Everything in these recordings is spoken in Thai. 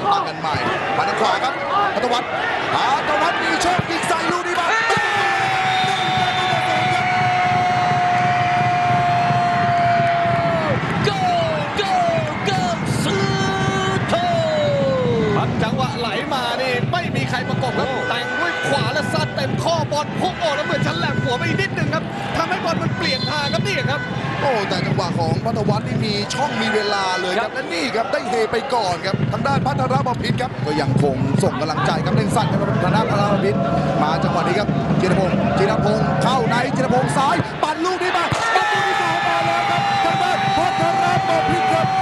ตั้งกันใหม่มาทางขวาครับพัทวัฒน์มีโชคยิงใส่ลูกนี้มาจังหวะไหลมานี่ไม่มีใครประกบครับแต่งด้วยขวาและซัดเต็มข้อบอลพุ่งออกแล้วเหมือนชั้นแหลมหัวไปอีกนิดนึงครับทำให้บอลมันเปลี่ยนทางครับนี่ครับโอ้แต่จังหวะของพัทวัฒน์นี่มีช่องมีเวลาเลยครับและนี่ครับได้เฮไปก่อนครับทางด้านพัทรบพิตรครับก็ยังคงส่งกำลังใจครับเล่นสั้นครับทางด้านพัทรบพิตรมาจังหวะนี้ครับจิรพงษ์เข้าในจิรพงษ์ซ้ายปั่นลูกนี้มาประตูที่2มาแล้วครับทางด้านพัทรบพิตรครับ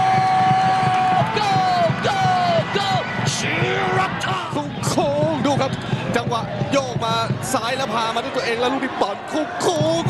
สุโค้งดูครับจังหวะโยกมาซ้ายแล้วพามาด้วยตัวเองแล้วลูกนี้บอลโค้ง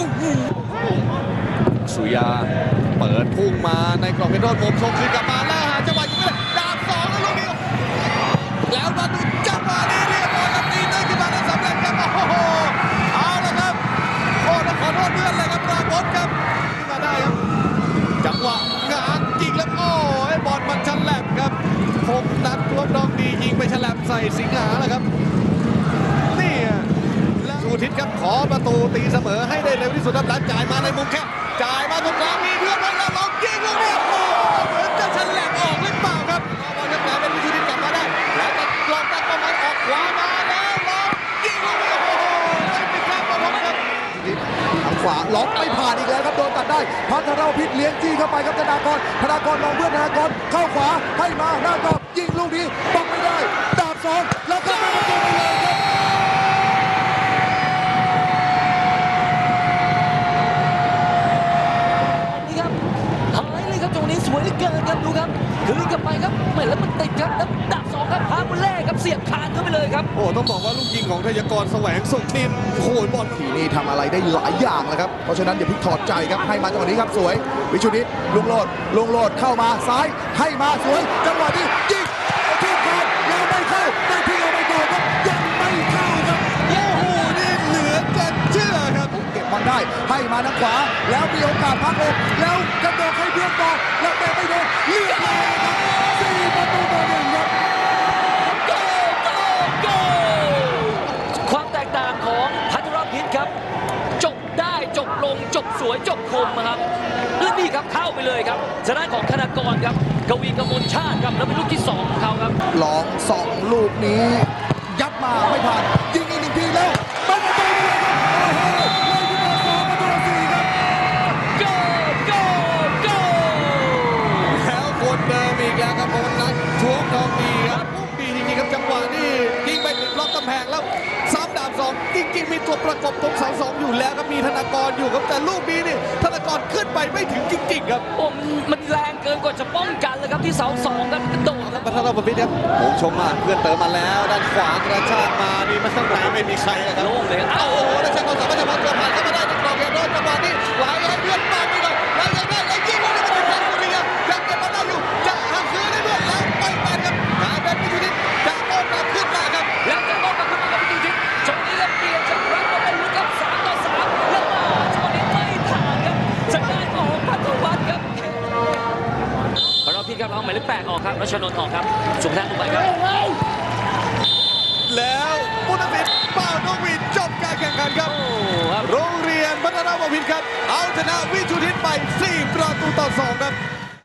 สุยาเปิดพุ่งมาในกรอบเพชรโดนผมส่งคืนกลับมาแล้วหาจังหวะอยู่ไม่ได้ดาบ2แล้วลูกนี้แล้วมาดูจังหวะนี้เรียบร้อยครับตีตื้นขึ้นมาได้สำเร็จครับโอ้โหเอาละครับโอ้ต้องขอโทษเพื่อนเลยครับราบดครับขึ้นมาได้ครับจังหวะงานจริงแล้วโอ้ยบอลมันฉลับครับ6 นัดรวมดองดียิงไปฉลับใส่สิงหาแล้วครับนี่สุทิศครับขอประตูตีเสมอให้ได้เร็วที่สุดครับหลังจ่ายมาในมุมแคบจ่ายมาตรงกลางมีเพื่อนแล้วลองยิงลูกนี้โอ้เหมือนจะฉลับออกหรือเปล่าครับบอลจะกลายเป็นวิสุทิศกลับมาได้แล้วจะลองตั้งประมาณออกขวามาแล้วลองยิงลูกนี้โอ้โหไม่มีข้ามมาครับทางขวาล็อกไม่ผ่านอีกแล้วครับโดนตัดได้พัทรบพิตรเลี้ยงจี้เข้าไปครับธนากรมองเพื่อนธนากรเข้าขวาให้มาหน้ากรอบยิงลูกนี้บล็อกไม่ได้ดาบ2แล้วก็เป็นประตูไปเลยครับนี่ครับหายเลยครับตรงนี้สวยเหลือเกินครับดูครับคืนกลับไปครับไม่แล้วมันติดครับแล้วดาบ2ครับพาบุเล่ครับเสียบคานเข้าไปเลยครับโอ้ต้องบอกว่าลูกยิงของทยากรแสวงสุขนินโหยบอลทีนี่ทำอะไรได้หลายอย่างเลยครับเพราะฉะนั้นอย่าเพิ่งถอดใจครับให้มาจังหวะนี้ครับสวยวิชุนิตลุงโลดเข้ามาซ้ายให้มาสวยจังหวะนี้ยิงที่ขาดยังไม่เข้าได้ที่เราไม่โดนครับยังไม่เข้าครับโอ้โหนี่เหลือจะเชื่อครับเก็บบอลได้ให้มาทางขวาแล้วมีโอกาสพักอกแล้วกระโดดให้เพื่อนต่อแล้วแต่ไม่โดนเลือกเลยครับ4 ประตูต่อ 1ครับความแตกต่างของพัทรพิตรครับจบได้จบลงจบสวยจบคมครับและนี่ครับเข้าไปเลยครับชนะของธนากรครับกวีกมลชาติครับแล้วเป็นลูกที่2ของเขาครับลอง2 ลูกนี้ยัดมาไม่ผ่านยิงอีก1 ทีแล้วเป็นประตูเลยครับโอ้โหเลยที่มา2 ประตู 4ครับแล้วคนเดิมอีกแล้วครับโบนัสช่วงทองดีครับดีจริงๆครับจังหวะนี้ยิงไปติดล็อกกำแพงแล้วซ้ำดาบ2จริงๆมีตัวประกบตรงเสา2อยู่แล้วครับมีธนากรอยู่ครับแต่ลูกนี้นี่ธนากรขึ้นไปไม่ถึงจริงๆครับโอ้มันแรงเกินกว่าจะป้องกันเลยครับที่เสา2ครับกระโดดครับพัทรบพิตรครับโอ้ชมมาเพื่อนเติมมาแล้วด้านขวากระชากมานี่มันข้างในไม่มีใครนะครับโล่งเลยโอ้โหแล้วใช้ความสามารถจะมาตัวผ่านเข้ามาได้ในกรอบเขตโดนจังหวะนี้ไหลให้เพื่อนปาดไปก่อนแล้วยังได้แล้วยิงลูกนี้มันเป็นแค่บุรีครับยังเก็บมาได้อยู่จะหักคืนได้เพื่อนแล้วไปปัดครับหาเป็นวิชุนิตจะโต้กลับขึ้นมาครับแล้วจะโต้กลับขึ้นมากับวิชุนิตช่วงนี้ครับเปลี่ยนจากรักมาเป็นลุกครับ3-3แล้วมาช่วงนี้ไม่ผ่านครับชนะของพัทวัฒน์ครับเราพี่ครับเอาหมายเลข8ออกครับรัชนนท์ออกครับสุภาพลงไปครับแล้วพุทธศิษย์เป้านกหวีดจบการแข่งขันครับโรงเรียนพัทรบพิตรครับเอาชนะวิชุนิตไป4 ประตูต่อ 2ครับ